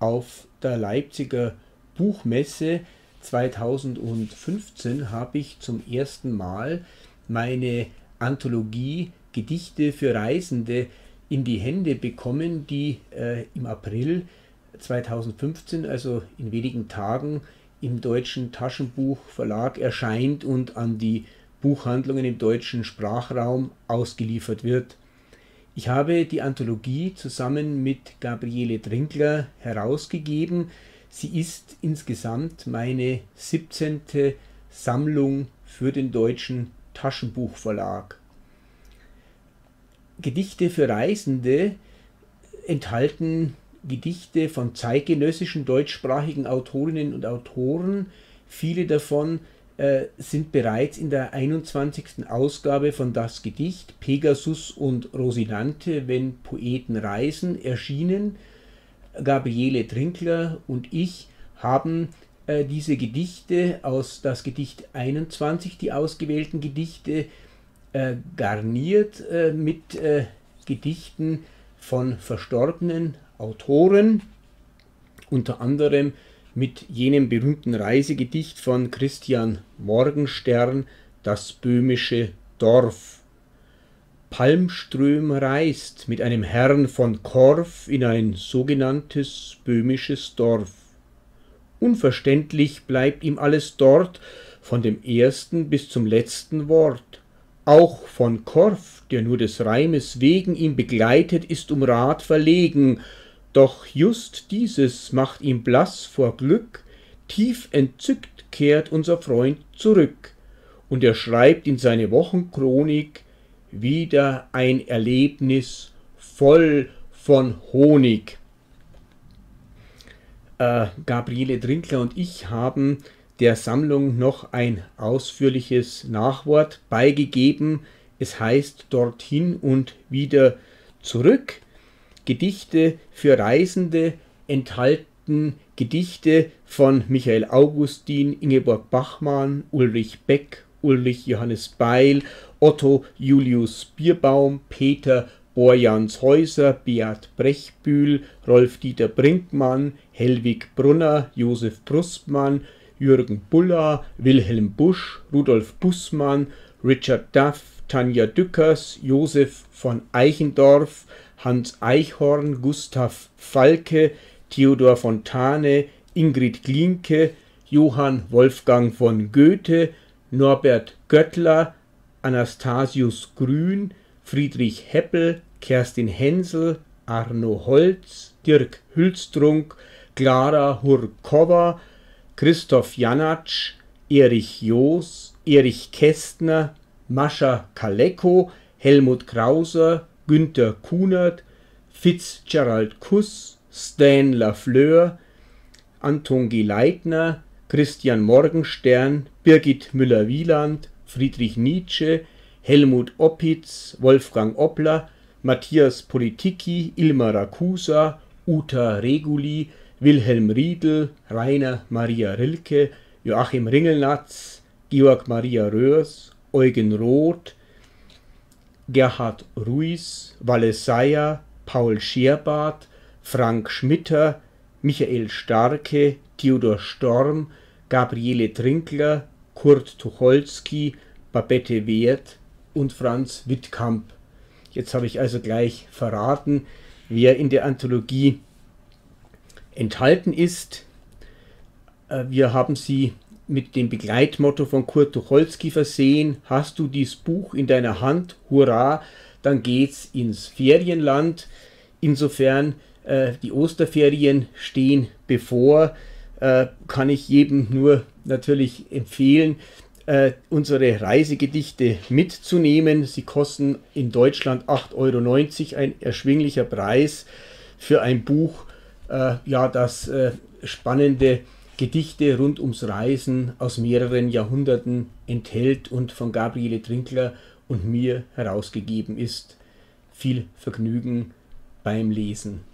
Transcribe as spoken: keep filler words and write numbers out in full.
Auf der Leipziger Buchmesse zweitausendfünfzehn habe ich zum ersten Mal meine Anthologie Gedichte für Reisende in die Hände bekommen, die äh, im April zweitausendfünfzehn, also in wenigen Tagen, im Deutschen Taschenbuchverlag erscheint und an die Buchhandlungen im deutschen Sprachraum ausgeliefert wird. Ich habe die Anthologie zusammen mit Gabriele Trinkler herausgegeben. Sie ist insgesamt meine siebzehnte Sammlung für den Deutschen Taschenbuchverlag. Gedichte für Reisende enthalten Gedichte von zeitgenössischen deutschsprachigen Autorinnen und Autoren. Viele davon äh, sind bereits in der einundzwanzigsten Ausgabe von Das Gedicht, Pegasus und Rosinante, wenn Poeten reisen, erschienen. Gabriele Trinkler und ich haben äh, diese Gedichte aus Das Gedicht einundzwanzig, die ausgewählten Gedichte, äh, garniert äh, mit äh, Gedichten von verstorbenen Autoren, unter anderem mit jenem berühmten Reisegedicht von Christian Morgenstern, Das böhmische Dorf. Palmström reist mit einem Herrn von Korff in ein sogenanntes böhmisches Dorf. Unverständlich bleibt ihm alles dort, von dem ersten bis zum letzten Wort. Auch von Korff, der nur des Reimes wegen ihn begleitet, ist um Rat verlegen, doch just dieses macht ihn blass vor Glück, tief entzückt kehrt unser Freund zurück, und er schreibt in seine Wochenchronik wieder ein Erlebnis voll von Honig. Äh, Gabriele Trinkler und ich haben der Sammlung noch ein ausführliches Nachwort beigegeben. Es heißt Dorthin und wieder zurück. Gedichte für Reisende enthalten Gedichte von Michael Augustin, Ingeborg Bachmann, Ulrich Beck, Ulrich Johannes Beil, Otto Julius Bierbaum, Peter Borjans Häuser, Beat Brechbühl, Rolf-Dieter Brinkmann, Helwig Brunner, Josef Brustmann, Jürgen Bulla, Wilhelm Busch, Rudolf Bußmann, Richard Duff, Tanja Dückers, Josef von Eichendorff, Hans Eichhorn, Gustav Falke, Theodor Fontane, Ingrid Glinke, Johann Wolfgang von Goethe, Norbert Göttler, Anastasius Grün, Friedrich Heppel, Kerstin Hensel, Arno Holz, Dirk Hülstrunk, Klara Hurkova, Christoph Janatsch, Erich Joos, Erich Kästner, Mascha Kaleko, Helmut Krauser, Günter Kunert, Fitzgerald Kuss, Stan Lafleur, Anton G. Leitner, Christian Morgenstern, Birgit Müller-Wieland, Friedrich Nietzsche, Helmut Oppitz, Wolfgang Oppler, Matthias Politicki, Ilmar Rakusa, Uta Reguli, Wilhelm Riedl, Rainer Maria Rilke, Joachim Ringelnatz, Georg Maria Röhrs, Eugen Roth, Gerhard Ruiz, Walle Seyer, Paul Scherbart, Frank Schmitter, Michael Starke, Theodor Storm, Gabriele Trinkler, Kurt Tucholsky, Babette Wert und Franz Wittkamp. Jetzt habe ich also gleich verraten, wer in der Anthologie enthalten ist. Wir haben sie mit dem Begleitmotto von Kurt Tucholsky versehen: Hast du dies Buch in deiner Hand? Hurra, dann geht's ins Ferienland. Insofern, äh, die Osterferien stehen bevor, äh, kann ich jedem nur natürlich empfehlen, äh, unsere Reisegedichte mitzunehmen. Sie kosten in Deutschland acht Euro neunzig, ein erschwinglicher Preis für ein Buch, äh, ja, das äh, spannende Gedichte rund ums Reisen aus mehreren Jahrhunderten enthält und von Gabriele Trinkler und mir herausgegeben ist. Viel Vergnügen beim Lesen.